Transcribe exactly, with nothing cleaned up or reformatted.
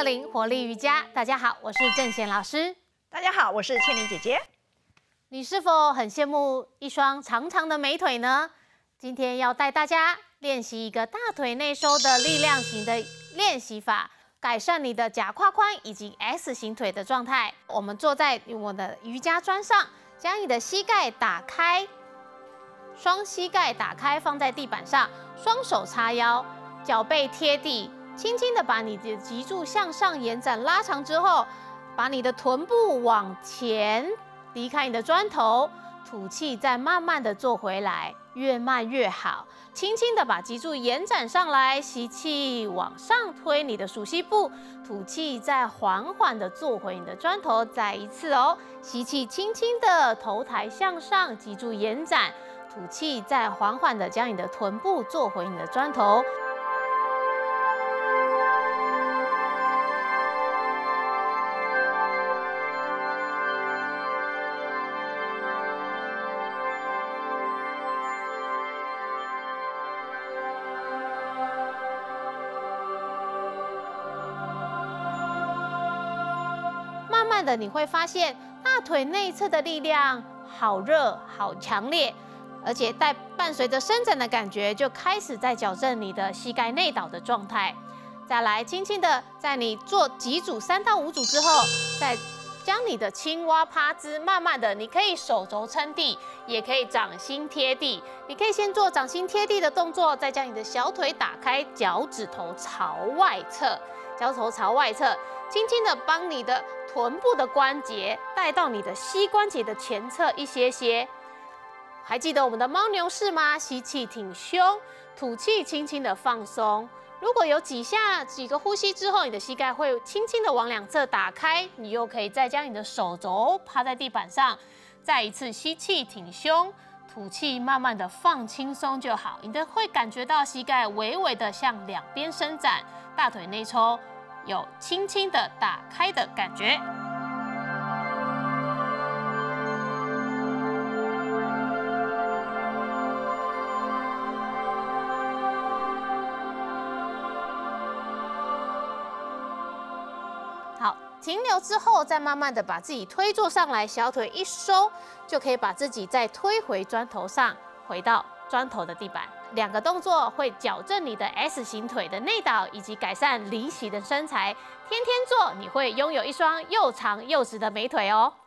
零活力瑜伽，大家好，我是郑贤老师。 大家好，我是倩玲姐姐。 你是否很羡慕一双长长的美腿呢？今天要带大家练习一个大腿内收的力量型的练习法，改善你的假胯宽以及 S 型腿的状态。我们坐在我的瑜伽砖上，将你的膝盖打开，双膝盖打开放在地板上，双手叉腰，脚背贴地。 轻轻的把你的脊柱向上延展拉长之后，把你的臀部往前离开你的砖头，吐气再慢慢的坐回来，越慢越好。轻轻的把脊柱延展上来，吸气往上推你的鼠膝部，吐气再缓缓的坐回你的砖头。再一次哦，吸气轻轻的头抬向上，脊柱延展，吐气再缓缓的将你的臀部坐回你的砖头。 慢慢的，你会发现大腿内侧的力量好热、好强烈，而且带伴随着伸展的感觉，就开始在矫正你的膝盖内倒的状态。再来，轻轻的在你做几组三到五组之后，再将你的青蛙趴姿，慢慢的，你可以手肘撑地，也可以掌心贴地。你可以先做掌心贴地的动作，再将你的小腿打开，脚趾头朝外侧，脚趾头朝外侧，轻轻的帮你的 臀部的关节带到你的膝关节的前侧一些些，还记得我们的猫牛式吗？吸气挺胸，吐气轻轻的放松。如果有几下几个呼吸之后，你的膝盖会轻轻的往两侧打开，你又可以再将你的手肘趴在地板上，再一次吸气挺胸，吐气慢慢的放轻松就好。你的会感觉到膝盖微微的向两边伸展，大腿内抽 有轻轻的打开的感觉。好，停留之后，再慢慢的把自己推坐上来，小腿一收，就可以把自己再推回砖头上，回到砖头的地板。 两个动作会矫正你的 S 型腿的内倒，以及改善离席的身材。天天做，你会拥有一双又长又直的美腿哦。